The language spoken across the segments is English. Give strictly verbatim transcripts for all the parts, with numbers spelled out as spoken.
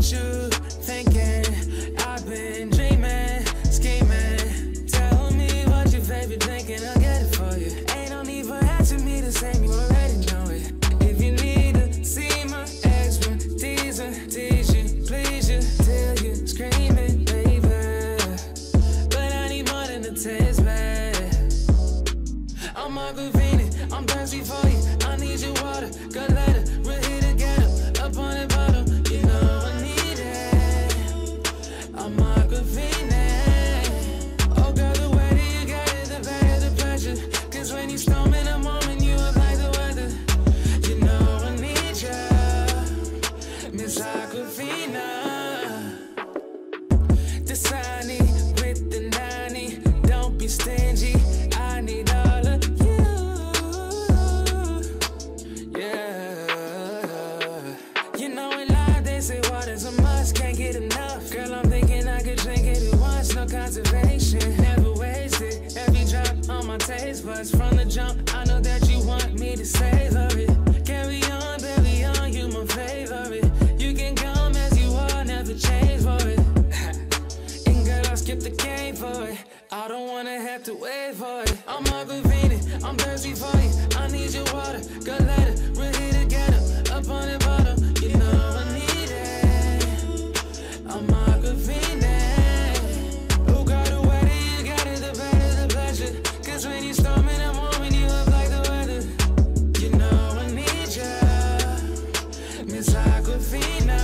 what you thinking. I've been dreaming, scheming. Tell me what your favorite drink and I'll get it for you. Ain't no need for asking me the same, you already know it. If you need to see my expertise and tease you, please you, till you screaming, baby. But I need more than a taste, babe. I'm Aquafina, I'm thirsty for you. I need your water, good letter, we're here together. Up on the bottom, you know I need it. I'm Aquafina. Oh girl, the way that you got it, the better the pleasure. Cause when you storm in the moment, you up like the weather. You know I need ya, Miss Aquafina. Dasani with the ninety, don't be stingy. I need all of you, yeah. You know in life they say water's a must, can't get enough. Girl, I'm thinking I could drink it at once, no conservation, never wasted. Every drop on my taste buds from the jump, I know that you want me to savor it. Carry on, baby, on, you my favorite. You can come as you are, never change for it. And girl, I'll skip the game for it. I don't wanna have to wait for it. I'm Aquafina, I'm thirsty for you. I need your water, good letter, we're here together. Up on the bottom, you know I need it. I'm Aquafina. Oh girl, the way that you got it, the better the pleasure. Cause when you storm in the moment, you up like the weather. You know I need ya, Miss Aquafina.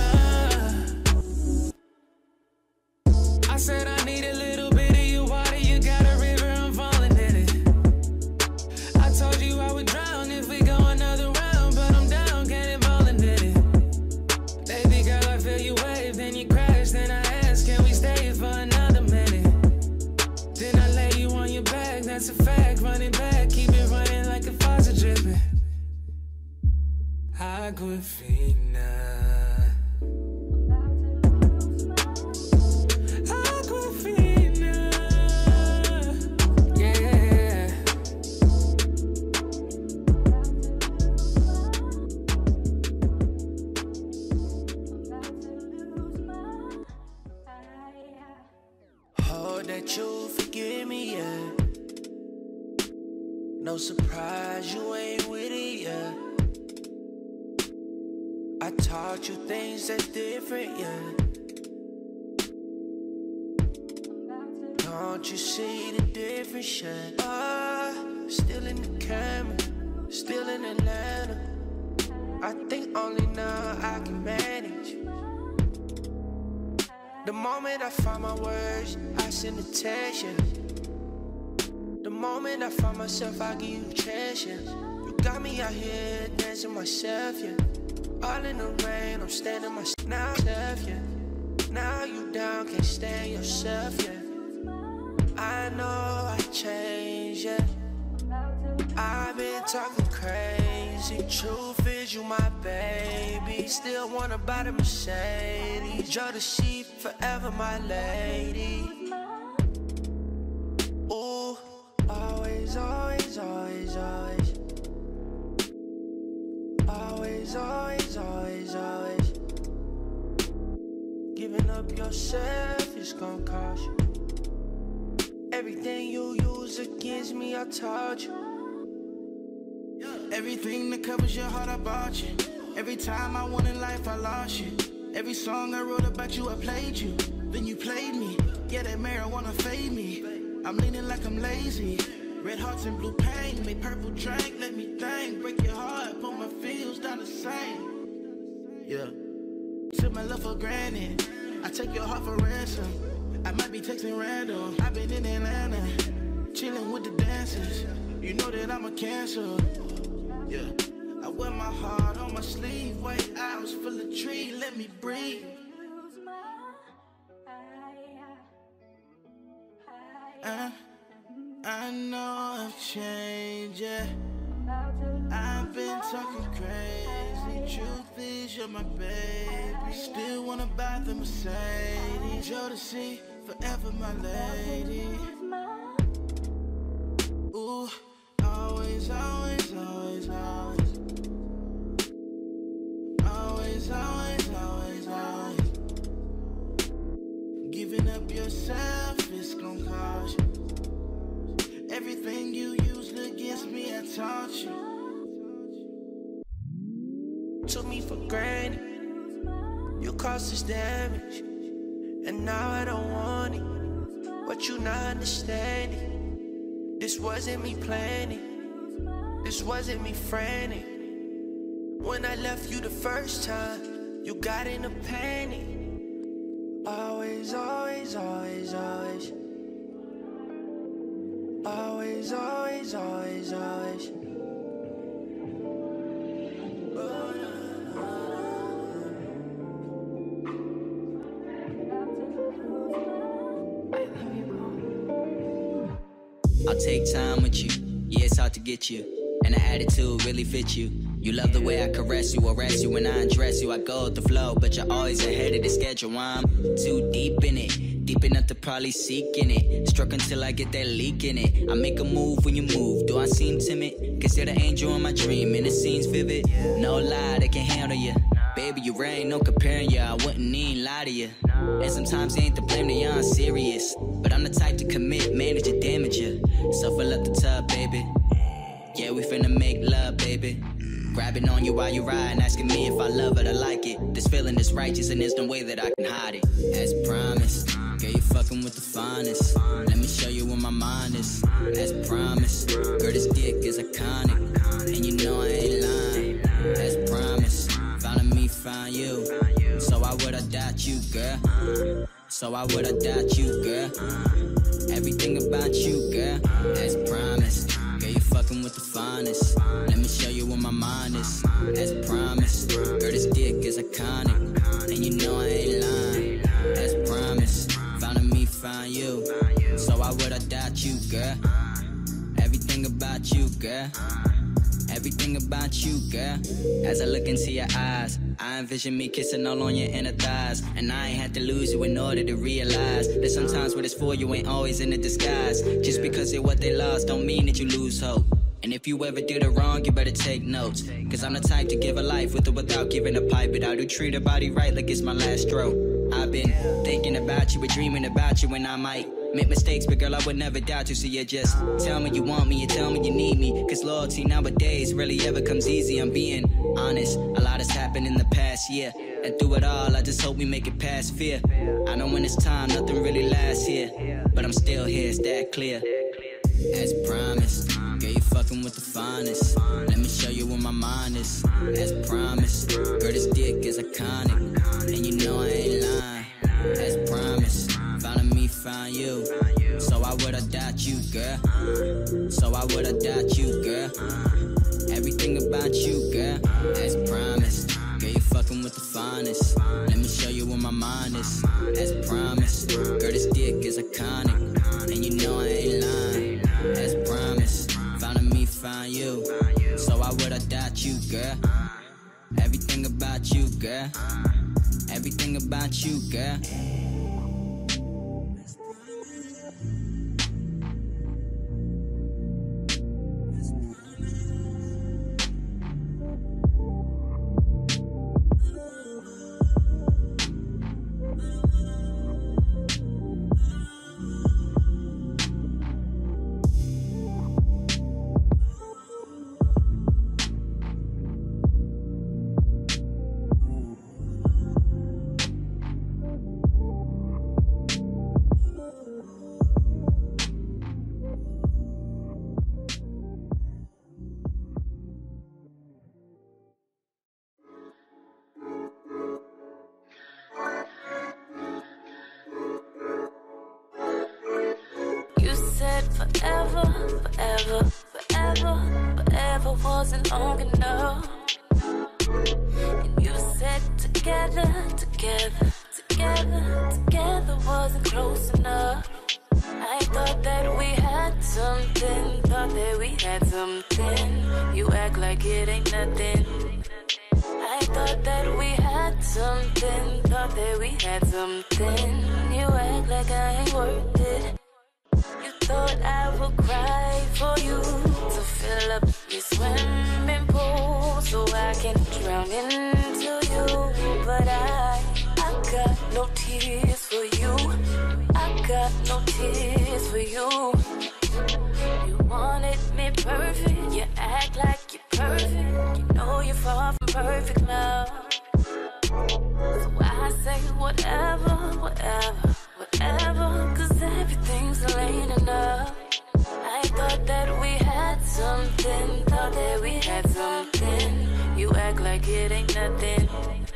I said I need a little bit of your water, you got a river, I'm falling in it. I told you I would drown if we go another round, but I'm down, cannonballing in it. Baby girl, I feel you wave, then you crash, then I ask, can we stay for another minute? Then I lay you on your back, that's a fact, running back, keep it running like a faucet dripping. Aquafina. That you forgive me, yeah. No surprise you ain't with it, yeah. I taught you things that's different, yeah. Don't you see the difference, yeah? Oh, still in the camera, still in Atlanta. I think only now I can manage. The moment I find my words, I send a text, yeah. The moment I find myself, I give you treasure. You got me out here dancing myself, yeah. All in the rain, I'm standing myself now, yeah. Now you down, can't stand yourself, yeah. I know I changed, yeah. I've been talking crazy. Truth is you my baby. Still wanna buy the Mercedes. You're the sheep, forever my lady. Ooh, always, always, always, always. Always, always, always, always. Giving up yourself is gonna cost you. Everything you use against me, I taught you. Everything that covers your heart, I bought you. Every time I won in life, I lost you. Every song I wrote about you, I played you. Then you played me. Yeah, that marijuana fade me. I'm leaning like I'm lazy. Red hearts and blue pain. Make purple drink, let me think. Break your heart, put my feels down the same. Yeah. Took my love for granted. I take your heart for ransom. I might be texting random. I've been in Atlanta, chilling with the dancers. You know that I'm a cancer. Yeah, I wear my heart on my sleeve. White house full of trees, let me breathe. Uh, I know I've changed, yeah. I've been talking crazy. Truth is you're my baby. Still wanna buy the Mercedes. You're the sea, forever my lady. Ooh, always, always, always, always. Always, always, always, always. help yourself, it's gon' cost you. Everything you used against me, I taught you. Took me for granted, you caused us damage, and now I don't want it. What you not understanding? This wasn't me planning, this wasn't me frantic. When I left you the first time, you got in a panic. Always, always, always, always. Always, always, always, always. I'll take time with you, yeah, it's hard to get you, and the attitude really fits you. You love the way I caress you, arrest you when I undress you. I go with the flow, but you're always ahead of the schedule. I'm too deep in it, deep enough to probably seek in it. Struck until I get that leak in it. I make a move when you move, do I seem timid? Cause you're the angel in my dream, and it seems vivid. No lie, they can handle you. Baby, you ain't no comparing you, I wouldn't even lie to you. And sometimes it ain't to blame that you're unserious, but I'm the type to commit, manage and damage you. So fill up the tub, baby. Yeah, we finna make love, baby. Grabbing on you while you ride, asking me if I love it or like it. This feeling is righteous and there's no way that I can hide it. As promised, girl, you fucking with the finest. Let me show you where my mind is. As promised, girl, this dick is iconic, and you know I ain't lying. As promised, finding me, find you. So why would I doubt you, girl? So why would I doubt you, girl? Everything about you, girl. As promised, girl, you fucking with the finest. Let me show you where my mind is. As promised, girl, this dick is iconic, and you know I ain't lying. As promised, finding me, find you. So why would I doubt you, girl? Everything about you, girl. Everything about you, girl. As I look into your eyes, I envision me kissing all on your inner thighs, and I ain't had to lose you in order to realize that sometimes what it's for you ain't always in a disguise. Just because of what they lost don't mean that you lose hope. And if you ever did it wrong, you better take notes, cause I'm the type to give a life with or without giving a pipe. But I do treat a body right like it's my last stroke. I've been thinking about you, but dreaming about you, and I might make mistakes, but girl, I would never doubt you. So you just tell me you want me, you tell me you need me, cause loyalty nowadays rarely ever comes easy. I'm being honest, a lot has happened in the past year, and through it all, I just hope we make it past fear. I know when it's time, nothing really lasts here, but I'm still here, it's that clear. As promised, girl, you fucking with the finest. Let me show you where my mind is. As promised, girl, this dick is iconic, and you know I ain't lying. As promised, finding me, find you. So why would I doubt you, girl? So why would I doubt you, girl? Everything about you, girl. As promised, girl, you fucking with the finest. Let me show you where my mind is. As promised, girl, this dick is iconic, and you know I ain't lying. As promised, finding me, find you. So why would I doubt you, girl? Everything about you, girl. Everything about you, girl. Forever, forever, forever, forever wasn't long enough. And you said together, together, together, together wasn't close enough. I thought that we had something, thought that we had something. You act like it ain't nothing. I thought that we had something, thought that we had something. You act like I ain't worth it. You thought I would cry for you to fill up your swimming pool so I can drown into you. But I, I got no tears for you. I got no tears for you. You wanted me perfect, you act like you're perfect. You know you're far from perfect, love. So I say whatever, whatever, whatever, cause everything's laying enough. I thought that we had something, thought that we had something. You act like it ain't nothing.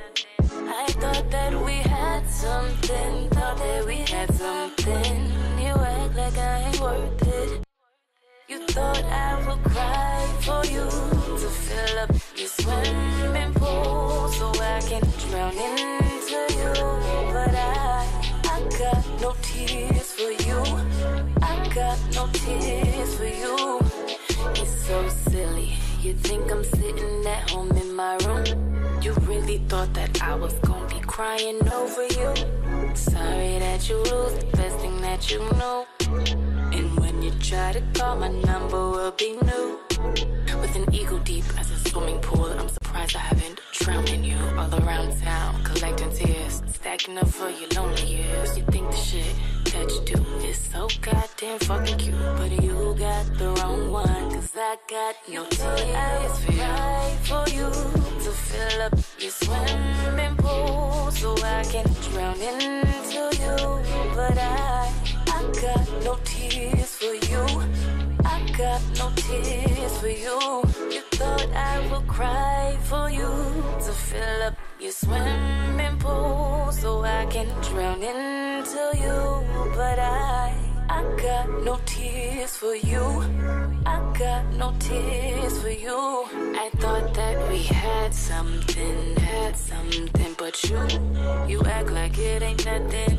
I thought that we had something, thought that we had something. You act like I ain't worth it. You thought I would cry for you to fill up your swimming pool so I can drown into you. But I, I got no tears for you. I got no tears for you. It's so silly. You think I'm sitting at home in my room? You really thought that I was gonna be crying over you? Sorry that you lose the best thing that you know. And when you try to call, my number will be new. With an ego deep as a swimming pool, I'm surprised I haven't drowned in you. All around town, collecting tears, stacking up for your lonely years. You think the shit that you do is so goddamn fucking cute, but you got the wrong one. Cause I got no tears for you. For you to fill up your swimming pool so I can drown into you. But I, I got no tears for you. I got no tears for you. You thought I would cry for you to fill up your swimming pool so I can drown into you. But I, I got no tears for you. I got no tears for you. I thought that we had something, had something, but you, you act like it ain't nothing.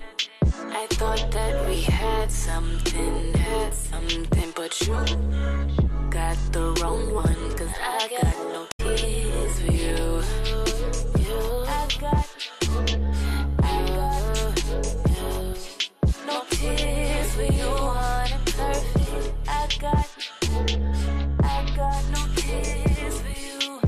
I thought that we had something, had something, but you got the wrong one. Cause I got no tears for you. You, I got, I got you. No tears for you, honey, perfect. I got, I got no tears for you.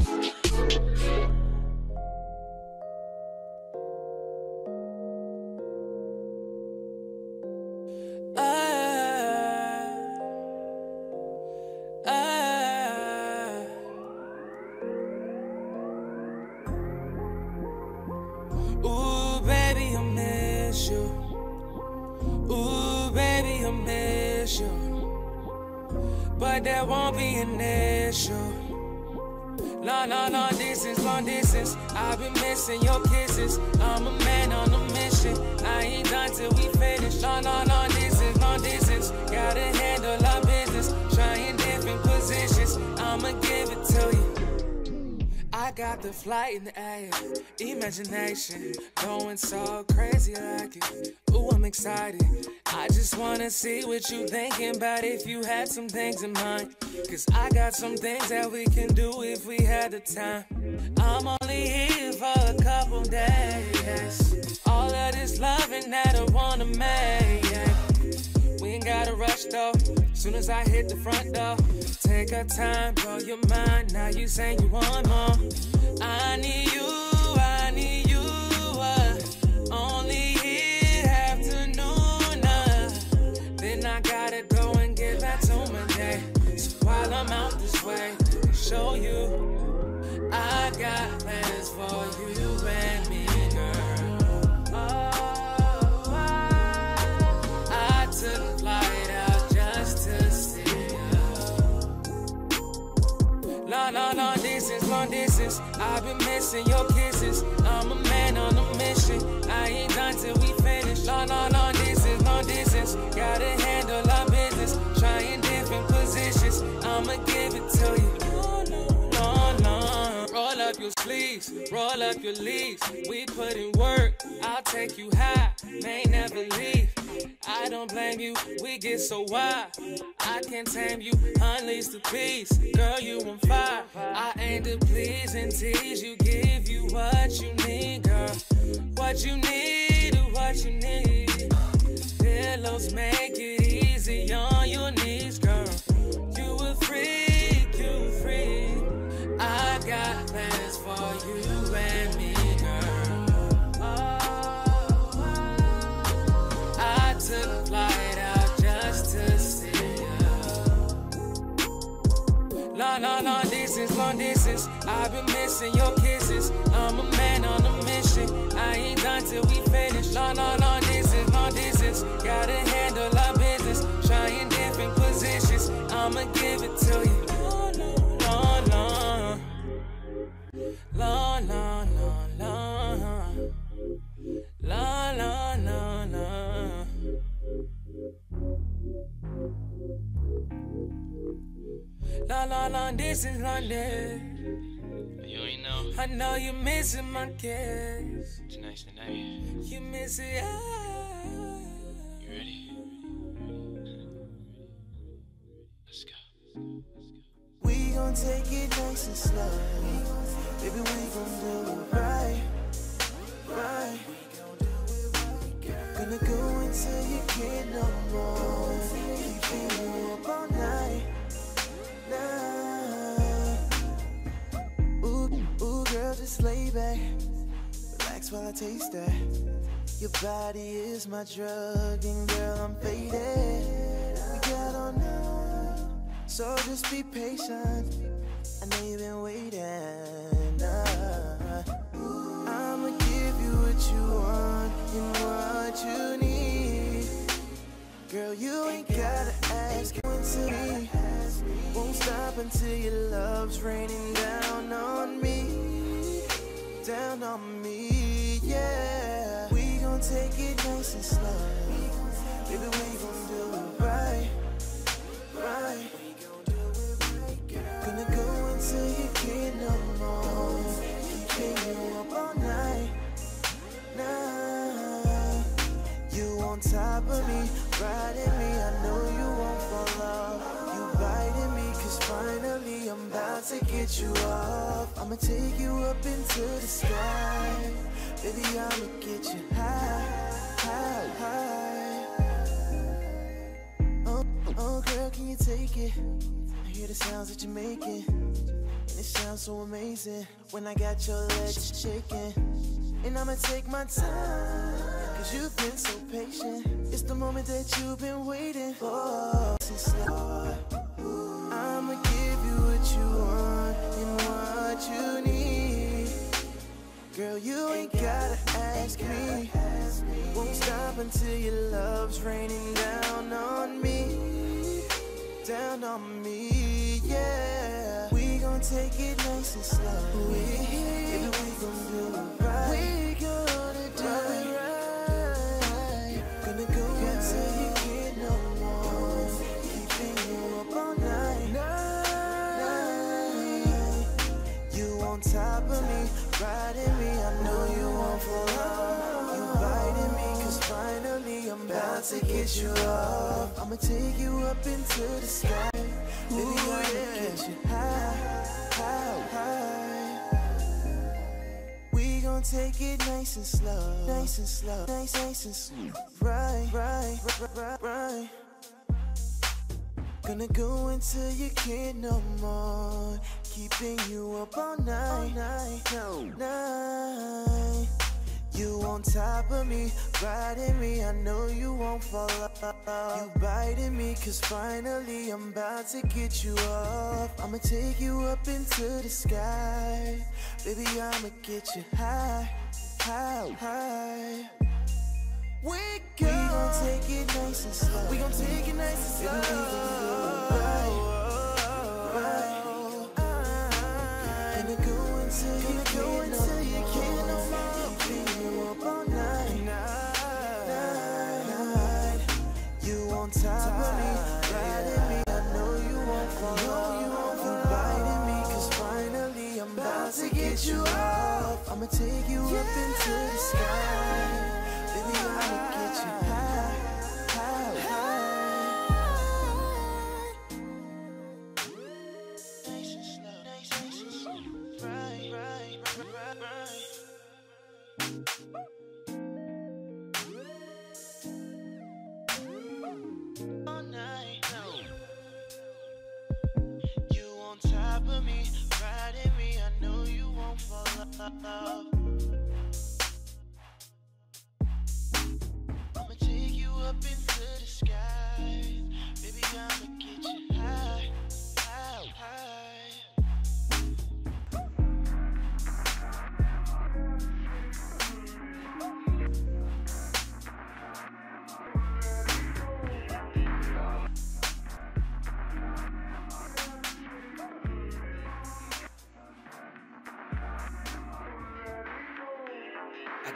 But there won't be an issue. No, no, no, distance, long distance. I've been missing your kisses. I'm a man on a mission. I ain't done till we finish. No, no, no, distance, long distance. Gotta handle our business. Trying different positions. I'ma give it to you. I got the flight in the air, imagination, going so crazy like it. Ooh, I'm excited. I just wanna see what you thinking about if you had some things in mind. Cause I got some things that we can do if we had the time. I'm only here for a couple days. All of this loving that I wanna make. We ain't gotta rush though. Soon as I hit the front door, take our time, blow your mind. Now you saying you want more. I need you, I need you. Uh, only here afternoon. Uh, then I gotta go and get back to my day. So while I'm out this way, show you I got plans for you and me, girl. Oh, I, I took a flight out just to see you. No, no, no, distance, long distance. I've been missing your kisses. I'm a man on a mission. I ain't done till we finish. No, no, no, distance, long distance. Gotta handle our business. Trying different positions. I'ma give it to you. No, no. Roll up your sleeves, roll up your leaves. We put in work, I'll take you high. May never leave. I don't blame you, we get so wild. I can't tame you, unleash the beast. Girl, you on fire. I aim to please and tease you, give you what you need, girl. What you need, what you need. Pillows make it easy on your knees, girl. You a freak, you a freak. I got plans for you and me, girl. Oh, I took long, long, long distance, long distance. I've been missing your kisses. I'm a man on a mission. I ain't done till we finish. Long, long, long distance, long distance. Gotta handle our business. Trying different positions. I'ma give it to you. Long, long, long, long, long, long, long, long, long, long. Long, long, long distance, long distance. You ain't know. I know you're missing my kiss. Tonight's the night. You miss it. Ah. You ready? Let's go. We gon' take it nice and slow. Baby, we gon' do it right, right. Gonna go until you can't no more. Keeping you up all night, night. Ooh, ooh, girl, just lay back. Relax while I taste that. Your body is my drug, and girl, I'm faded. We got all night, so just be patient. I know you've been waiting. Uh, I'ma give you what you want and what you need. Girl, you ain't gotta ask to me. Won't stop until your love's raining down on me, down on me, yeah. We gon' take it nice and slow. Baby, we gon' do it right, right. Gonna go until you can't no more. Keeping you up all night, night. You on top of me, riding me. I know you won't fall off. You biting me, cause finally I'm about to get you off. I'ma take you up into the sky. Baby, I'ma get you high, high, high. Oh, oh girl, can you take it? I hear the sounds that you're making, and it sounds so amazing when I got your legs shaking. And I'ma take my time, cause you've been so patient. It's the moment that you've been waiting for. I'ma give you what you want and what you need. Girl, you ain't gotta ask me. Won't stop until your love's raining down on me, down on me, yeah. We gon' take it nice and slow. We, baby, we gon' do it right. We gonna do it right. Gonna go until you can't no more. Keeping you up all night, night. You on top of me, riding me. I know you won't fall off. You biting me, cause finally I'm about to get you off. I'ma take you up into the sky. Baby, I'ma get you high, high, high. We gon' take it nice and slow, nice and slow, nice, nice and slow. Right, right, right, right, right. Gonna go until you can't no more. Keeping you up all night, night, no, night. You on top of me, riding me. I know you won't fall off. You biting me, cause finally I'm about to get you off. I'ma take you up into the sky. Baby, I'ma get you high, high, high. We go. We gon' take it nice and slow. We gon' take it nice and slow. Baby, we gon' do it right, right. Gonna go until you can't go until you can't no more. Keeping you up all night, night, night. You on top of me, riding me. I know you won't fall off. You biting me, cause finally I'm about to get you off. I'ma take you up into the sky. Baby, I'ma get you high, high, high. Nice and slow, nice, nice and slow. Right, right, right, right, right. All night, no. You on top of me, riding me. I know you won't fall off. I'ma take you up into the sky. Baby, I'ma get you high, high, high.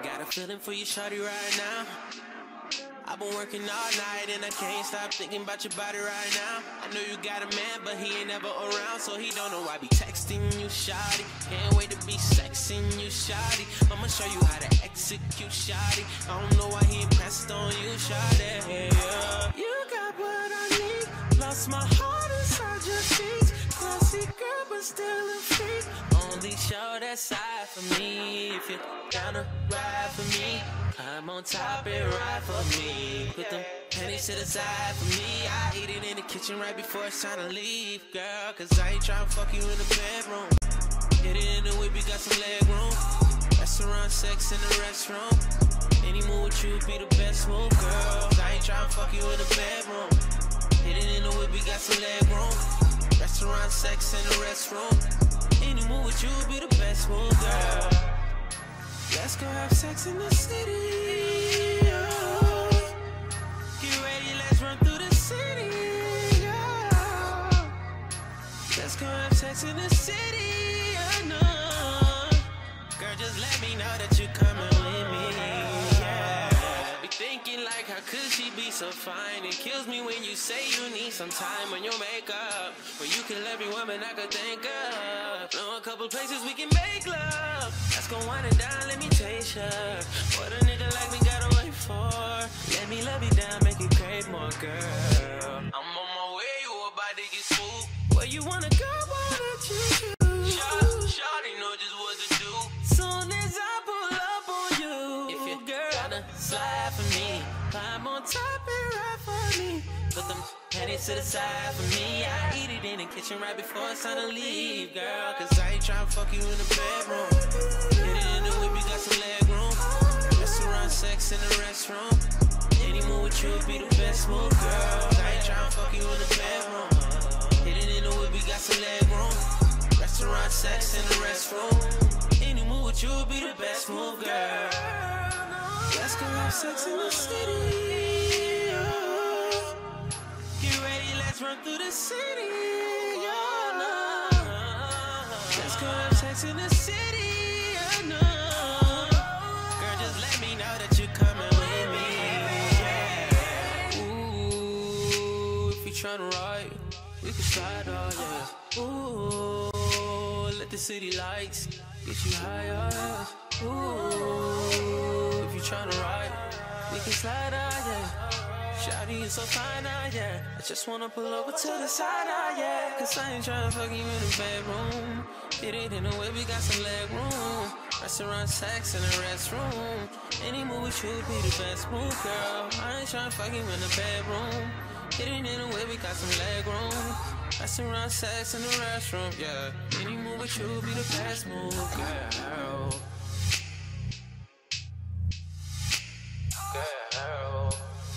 Got a feeling for you, shawty, right now. I've been working all night and I can't stop thinking about your body right now. I know you got a man, but he ain't never around, so he don't know I be texting you, shawty. Can't wait to be sexing you, shawty. I'ma show you how to execute, shawty. I don't know why he impressed on you, shawty. Yeah. You got what I need. Lost my heart inside your sheets. Classy girl, but still a freak. Only show that side for me. If you're gonna ride for me, I'm on top and ride for me. Put them pennies to the side for me. I eat it in the kitchen right before it's time to leave, girl. Cause I ain't tryna fuck you in the bedroom. Hit it in the whip, you got some leg room. Restaurant sex in the restroom. Any move with you be the best move, girl. I ain't tryna fuck you in the bedroom. Hit it in the whip, you got some leg room. Restaurant sex in the restroom. Any move with you be the best move, girl. Let's go have sex in the city, oh. Get ready, let's run through the city, oh. Let's go have sex in the city, oh no. Girl, just let me know that you coming with me, yeah. Be thinking like, how could she be so fine? It kills me when you say you need some time on your makeup, where you kill every woman I could think of. Know a couple places we can make love. Let's go wind it down, let me taste ya. What a nigga like me gotta wait for. Let me love you down, make you crave more, girl. I'm on my way, you about to get swooped. Where you wanna go, why don't you do? Shawty, shawty know just what to do. Soon as I pull up on you, if you girl gotta slide for me, climb on top and ride for me. Put them panties to the side for me. I eat it in the kitchen right before it's time to leave, girl. Cause I ain't tryna fuck you in the bedroom. Hit it in the whip, you got some leg room. Restaurant sex in the restroom. Any move with you be the best move, girl. I ain't tryna fuck you in the bedroom. Hit it in the whip, you got some leg room. Restaurant sex in the restroom. Any move with you be the best move, girl. Let's go have sex in the city, oh. Get ready, let's run through the city, oh no. Let's go have sex in the city, oh no. Girl, just let me know that you're coming with me, yeah. Ooh, if you tryna ride, we can slide, oh yeah. Ooh, let the city lights get you higher, yeah. Ooh, if you tryna ride, we can slide, oh yeah. Shawty, you so fine, ah, yeah. I just wanna pull over to the side, ah, yeah. Cause I ain't tryna fuck you in the bedroom. Hit it in the way, we got some leg room. Restaurant sex in the restroom. Any move with you be the best move, girl. I ain't tryna fuck you in the bedroom. Hit it in the way, we got some leg room. Restaurant sex in the restroom, yeah. Any move with you be the best move, girl. Girl.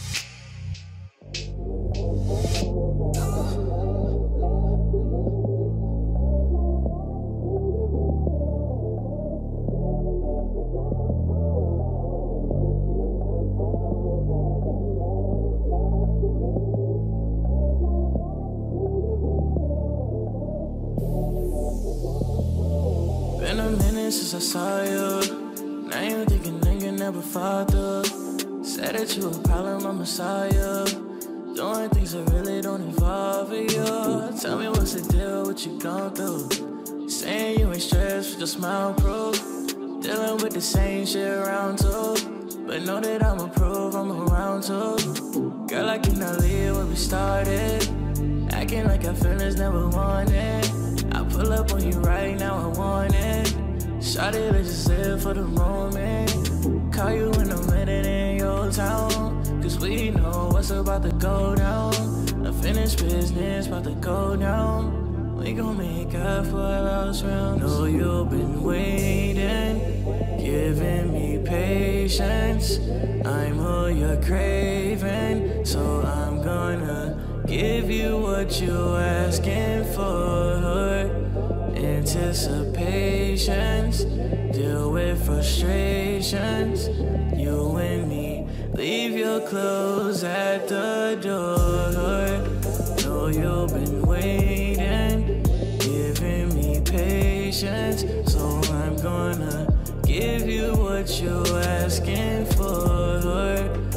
Been a minute since I saw you. Now you thinking nigga never father. Said that you a problem, I'm a messiah. Doing things that really don't involve you. Tell me what's the deal, what you gon' do? Saying you ain't stressed with your smile proof. Dealing with the same shit around too. But know that I'ma prove I'm around too. Girl, I cannot leave where we started. Acting like our feelings never wanted. I pull up on you right now, I want it. Shawty, let's just live for the moment. Call you when I'm headed in your town. Cause we know what's about to go down. Unfinished business about to go down. We gon' make up for a lost round. Know you've been waiting, giving me patience. I'm who you're craving, so I'm gonna give you what you're asking for. Anticipations, deal with frustrations. You and me, leave your clothes at the door. Know you've been waiting, giving me patience, so I'm gonna give you what what you asking for.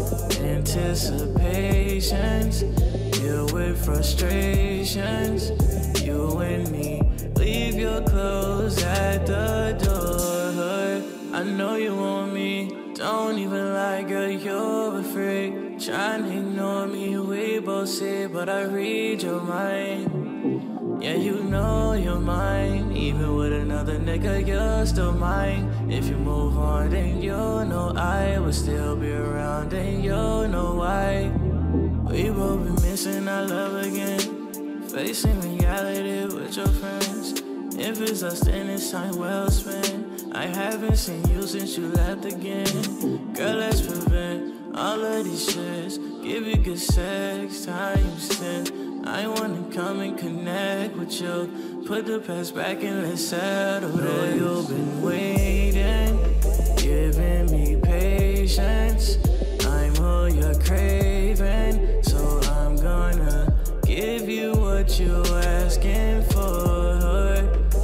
Anticipations, deal with frustrations. You and me, leave your clothes at the door. I know you want me, don't even lie, girl, you're a freak. Trying to ignore me, we both see, but I read your mind. Yeah, you know you're mine. Even with another nigga, you're still mine. If you move on, then you'll know I will still be around, and you'll know why. We both be missing our love again, facing reality with your friends. If it's us, then it's time well spent. I haven't seen you since you left again. Girl, let's prevent all of these shits. Give you good sex, time spent. I wanna come and connect with you. Put the past back and let's settle this. You've been waiting, giving me patience. I'm all you're craving, so I'm gonna give you what you're asking for.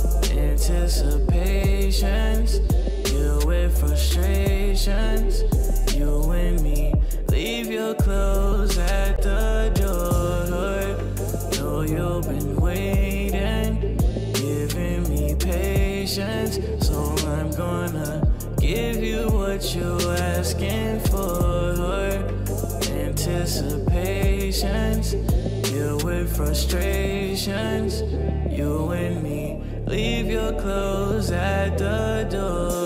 Anticipations, deal with frustrations. You and me, leave your clothes at the door. Know you've been waiting, giving me patience, so I'm gonna give you what you're asking for. Anticipations, deal with frustrations. You and me, leave your clothes at the door.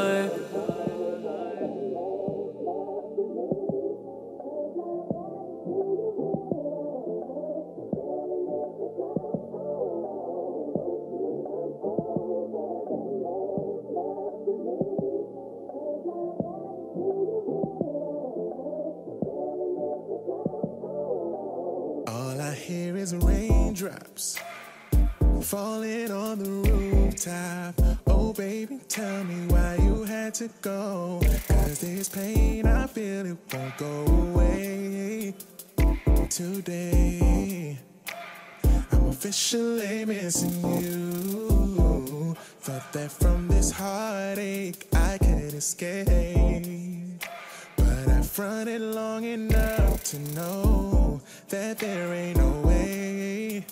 All I hear is raindrops falling on the rooftop. Oh baby, tell me why you had to go. Cause this pain I feel, it won't go away today. I'm officially missing you. Thought that from this heartache I could escape, but I fronted long enough to know that there ain't no way.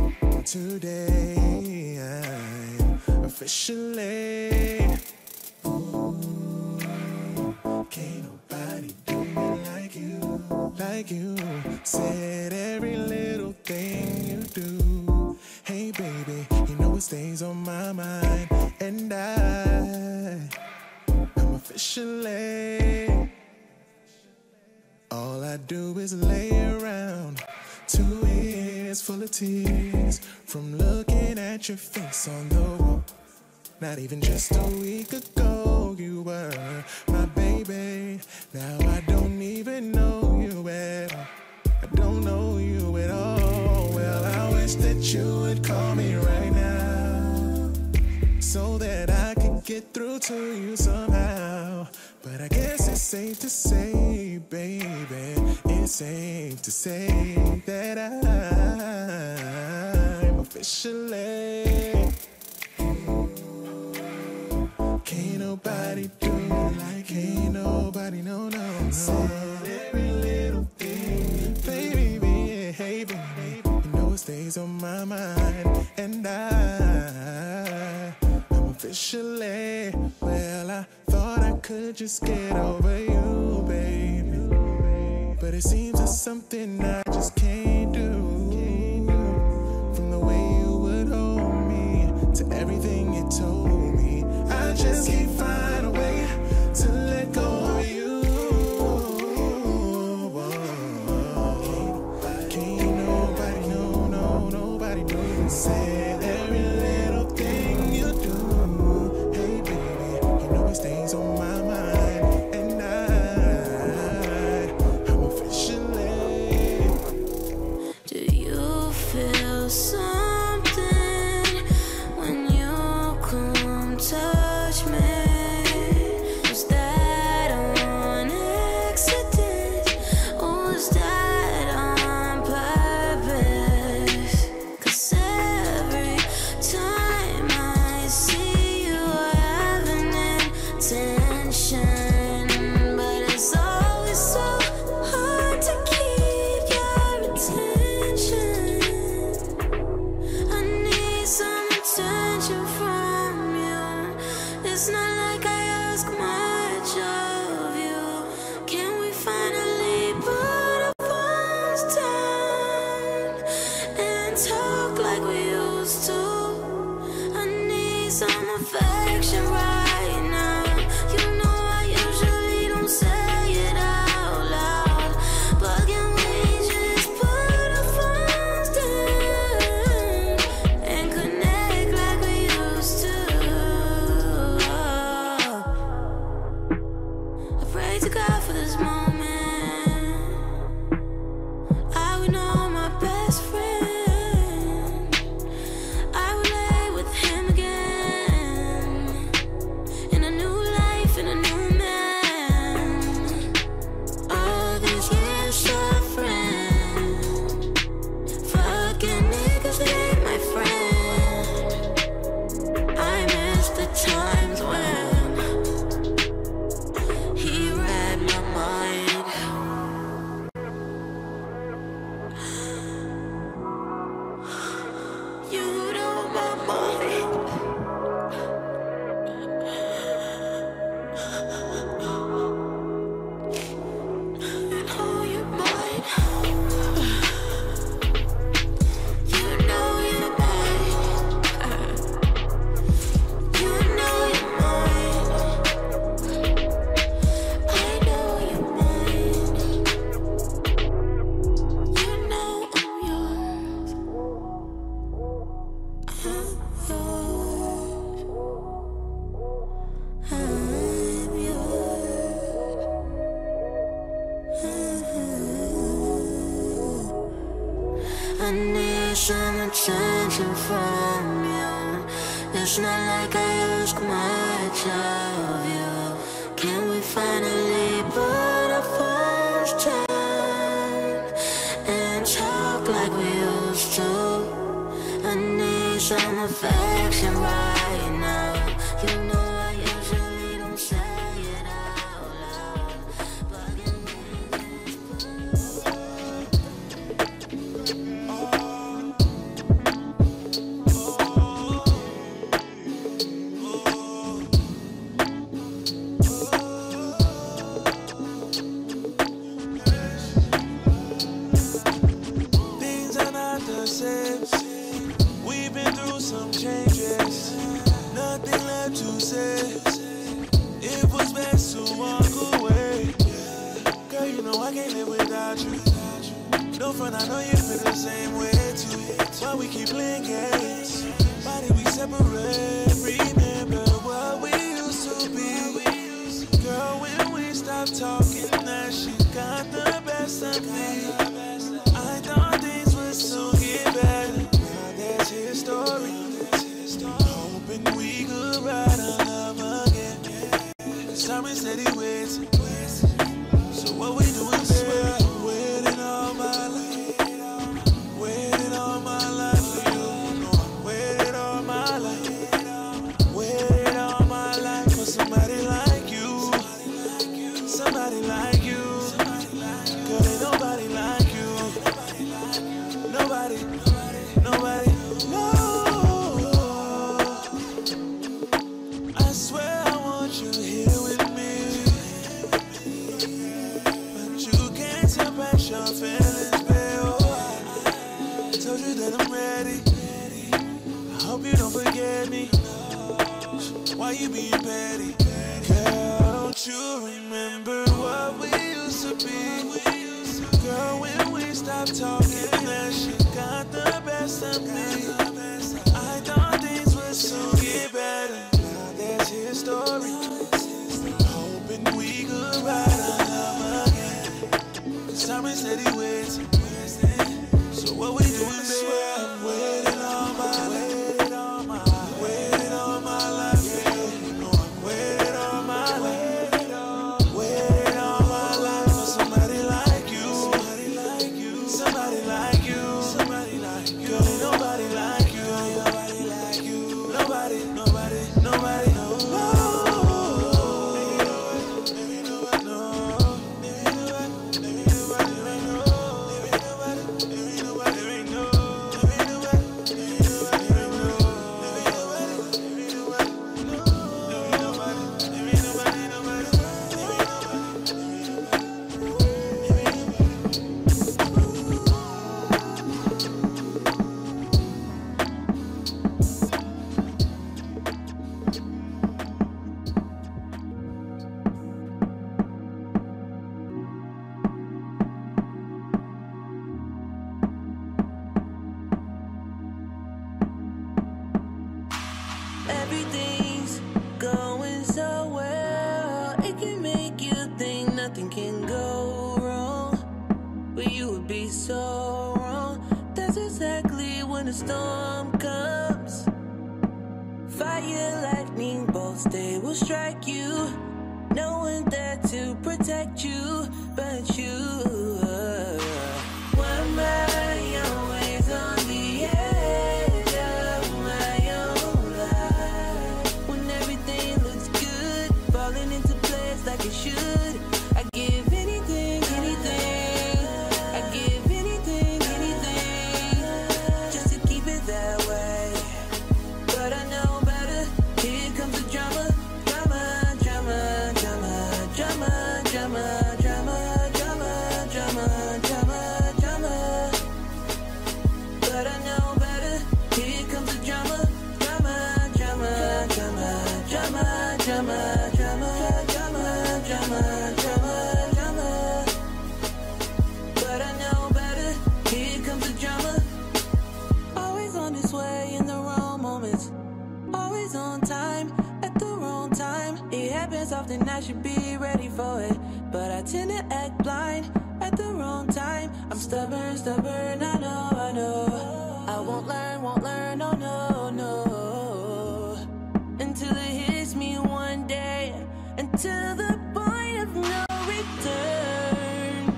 Today I'm officially, ooh, can't nobody do me like you, like you. Said every little thing you do. Hey baby, you know it stays on my mind, and I, I'm officially, all I do is lay around. Two ears full of tears from looking at your face on the wall. Not even just a week ago you were my baby. Now I don't even know you at all. I don't know you at all. Well, I wish that you would call me right now, so that I could get through to you somehow. But I guess it's safe to say, baby, it's safe to say that I'm officially, can't nobody do me like, ain't nobody, no, no, no. Said every little thing, baby, hey, baby, you know it stays on my mind, and I, I'm officially, well, I thought I could just get over you, baby, but it seems it's something I just can't do. From the way you would hold me to everything you told me, I just can't find a way to let go of you. Can't, can't nobody, no, no, nobody do the same. Every little thing you do, hey baby, you know it stays on my mind, and I, I'm officially. Do you feel something when you come touch me? Was that on accident, or was that on purpose? 'Cause and talk like we used to. I need some affection right now. You know I usually don't say it out loud, but can we just put our phones down and connect like we used to? I pray to God for this moment. I would know my best friend. I would lay with him again, in a new life, in a new man. All these years suffering, fucking niggas, they ain't my friend. I miss the times when he read my mind. You know my mind. You know you're mine. You know you're mine. You know you're mine. I know you're mine. You know I'm yours. I'm yours. I'm yours. I need some attention from you. It's not like I ask much of you. Can we finally put our phones down and talk like we used to? I need some affection right now. You know I usually don't say it out loud, but can we Things are not the same. We've been through some changes. Nothing left to say. It was best to walk away. Girl, you know I can't live without you. No front, I know you feel the same way too. Why we keep playing games? Why did we separate? Remember what we used to be. Girl, when we stopped talking, that shit got the best of me. I thought things would soon get better. Now that's his story. Hoping we could ride our love again. Cause I'm in steady ways. So what we doing, babe? Waiting all my life. Waiting all my life for you. No, I waited all my life. Waited all my life for somebody like you. Somebody like you. Girl, ain't nobody like you. Nobody, nobody, no. I swear I want you here with me, but you can't suppress your feelings, babe. Oh, I told you that I'm ready. I hope you don't forget me. Why you being petty? Girl, don't you remember what we used to be? Girl, when we stopped talking, that shit got the best of me. I thought things would soon get better. Now that's his story. Hoping we could ride our love again. Cause I'm in steady ways. So what we doing, babe? I'm waiting all my life. Waiting all my life, yeah. You know I'm waiting all my life. Waiting all my life for somebody like you. Somebody like you. Somebody like you. Girl, ain't nobody like you. Nobody like you. Nobody, nobody, nobody. No. Baby, nobody, no. Baby, nobody, baby, nobody, no. the storm comes. Fire, lightning, bolts, they will strike you. No one there to protect you but you. Why am I always on the edge of my own life? When everything looks good, falling into place like it should. I give anything, anything. I give anything, anything, just to keep it that way. But I know better. Here comes the drama, drama, drama, drama, drama, drama, drama, drama, drama, drama, drama. But I know better. Here comes the drama, drama, drama, drama, drama, drama, drama, drama, drama, drama, drama. But I know better. Here comes the drama. Always on this way in the wrong moments. Always on time at the wrong time. It happens often, I should be ready for it, but I tend to act blind at the wrong time. I'm stubborn, stubborn, I know, I know. I won't learn, won't learn, no, no, no. Until it hits me one day, until the point of no return.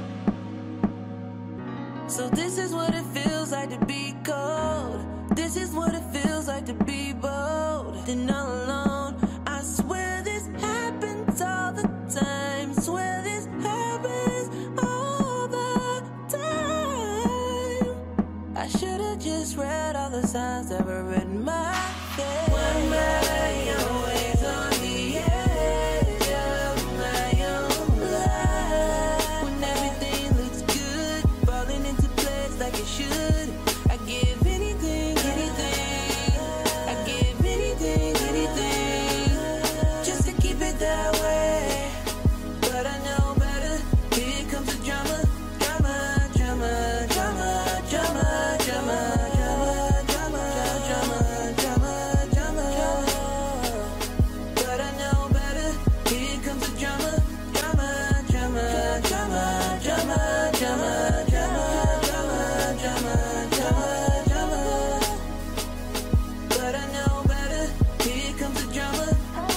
So this is what it feels like to be cold. This is what it feels like to be bold and all alone. I swear this happens all the time. Swear this happens all the time. I should've just read all the signs that were in my face. Why am I always on the edge of my own life? When everything looks good, falling into place like it should. I give anything, anything. I give anything, anything, just to keep it that way. But I know better. Here comes the drama, drama, drama, drama, drama, drama, drama, drama, drama, drama, drama. But I know better. Here comes the drama, drama, drama, drama, drama, drama, drama, drama, drama, drama, drama. But I know better. Here comes the drama.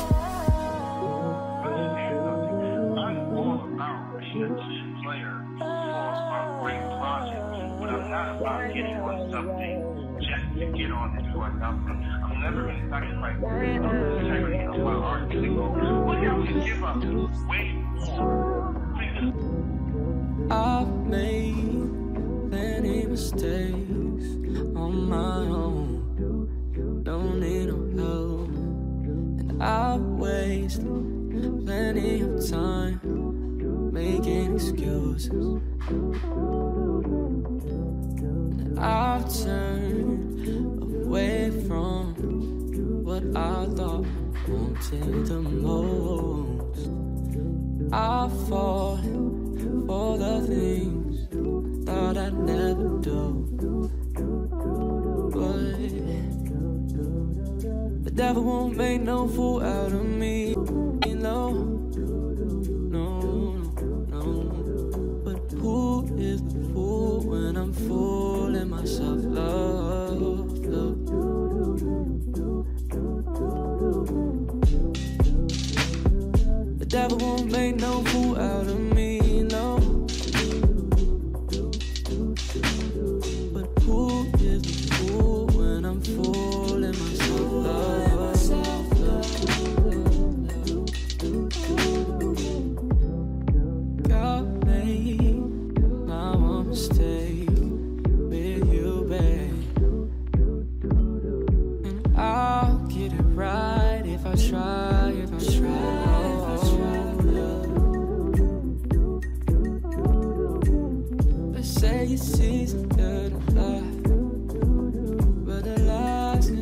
I'm all about being a team player, all about great projects, but I'm not about getting on something just to get on and do something. I'm never going to sacrifice the integrity of my art to go, well, yeah, I'm going to give up way more. I've made many mistakes on my own. Don't need no help. And I've wasted plenty of time making excuses. And I've turned away from what I thought I wanted the most. I fought for the things thought I'd never do. But the devil won't make no fool out of me. No, no, no. But who is the fool when I'm fooling myself? Love, love. The devil won't make no fool out of me, no. But who is the fool when I'm fooling myself? Love, love, love, love. God made my one mistake with you, babe. And I'll get it right if I try, if I try. Say you see some good life, but the lies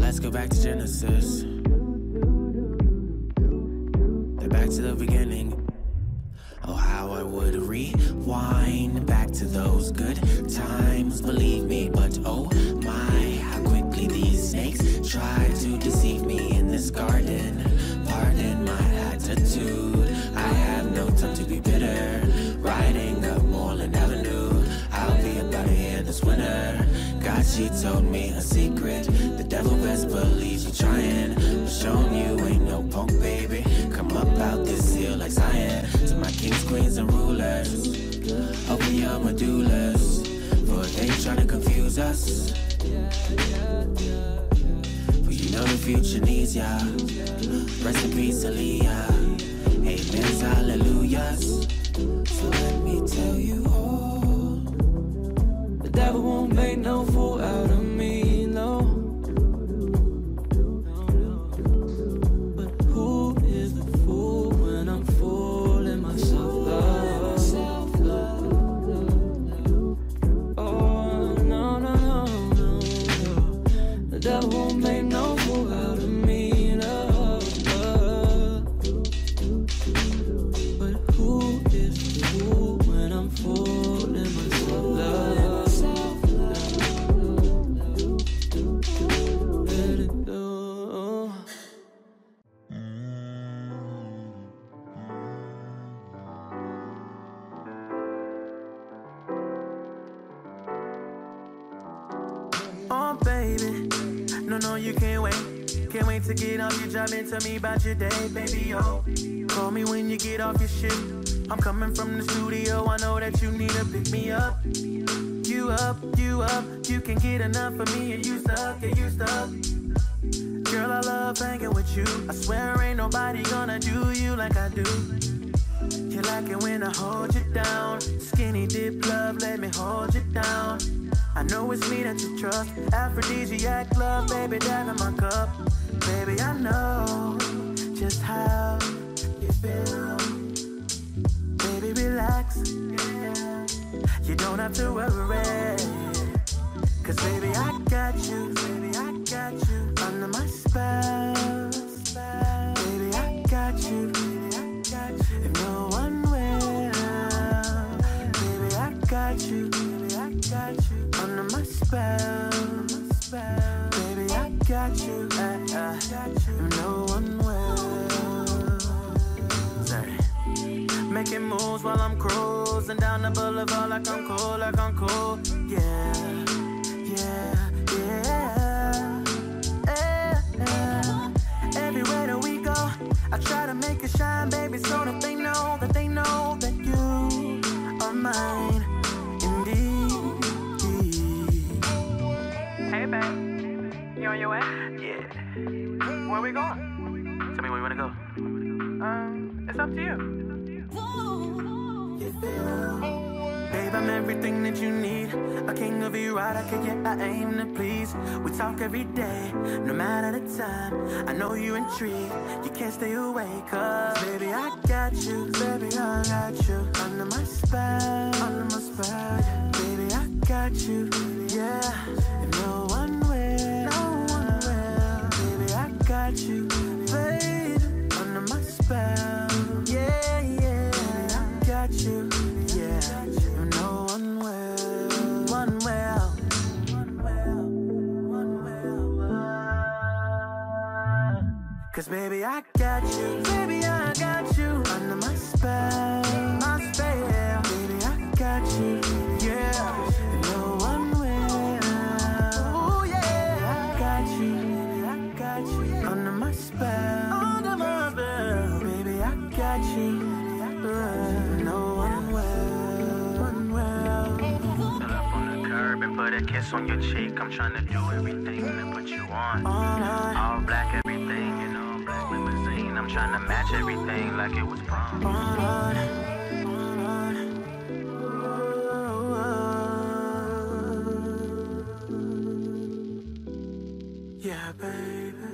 let's go back to Genesis. Then back to the beginning. Oh, how I would rewind back to those good times, believe me. But oh my, how quickly these snakes try to deceive me in this garden. Pardon my attitude, I have no time to be bitter. Riding up Moreland Avenue, I'll be about to hear this winter. God, she told me a secret, the devil best believes you trying. I'm showing you ain't no punk, baby. Come up out this hill like Zion. To my kings, queens, and rulers, open your medullas, for they trying to confuse us. But you know the future needs ya. Rest in peace, Aaliyah. Amens, hallelujahs. So let me tell you all, the devil won't make no fool out of me, no. But who is the fool when I'm fooling myself, love? Oh, no, no, no, no, no. The devil won't make no fool out of me, no. But who is the fool when I'm fooling myself, love? Let it go. Oh, baby, no, no, you can't wait. Can't wait to get off your job and tell me about your day, baby, oh. Call me when you get off your shit. I'm coming from the studio, I know that you need to pick me up. You up, you up, you can get enough of me and you stuck, yeah, you stuck. Girl, I love hanging with you. I swear ain't nobody gonna do you like I do. You like it when I hold you down. Skinny dip love, let me hold you down. I know it's me that you trust. Aphrodisiac love, baby, down in my cup. Baby, I know just how you feel. Baby, relax. You don't have to worry. Cause baby, I got you. Baby, I got you under my spell. Baby, I got you. Baby, I got you. If no one will. Baby, I got you. Baby, I got you under my spell. Baby, I got you. Uh, uh, if no one will. Sorry. Making moves while I'm cruising down the boulevard like I'm cool, like I'm cool. Yeah, yeah, yeah, yeah, yeah. Everywhere that we go, I try to make it shine, baby, so that they know, that they know that you are mine, indeed. Hey, babe, you on your way? Yeah. Where we going? Tell me where you wanna go. Um, it's up to you. Babe, I'm everything that you need. A king of erotica, yeah, I aim to please. We talk every day, no matter the time. I know you're intrigued, you can't stay away. Cause baby, I got you, baby, I got you under my spell, under my spell. Baby, I got you, yeah. And no one will, no one will. Baby, I got you, baby, under my spell. Yeah, yeah. Baby, I got you. Cause baby, I got you, baby, I got you under my spell, my spell. Baby, I got you, yeah, and no one will. Oh yeah, I got you, baby, I got you under my spell, under my spell. Baby, I got you, uh, no one will, one will. Pull up on the curb and put a kiss on your cheek. I'm trying to do everything to put you on. All right. All black, everything, you know. Limousine, I'm trying to match everything like it was prom. Yeah, baby.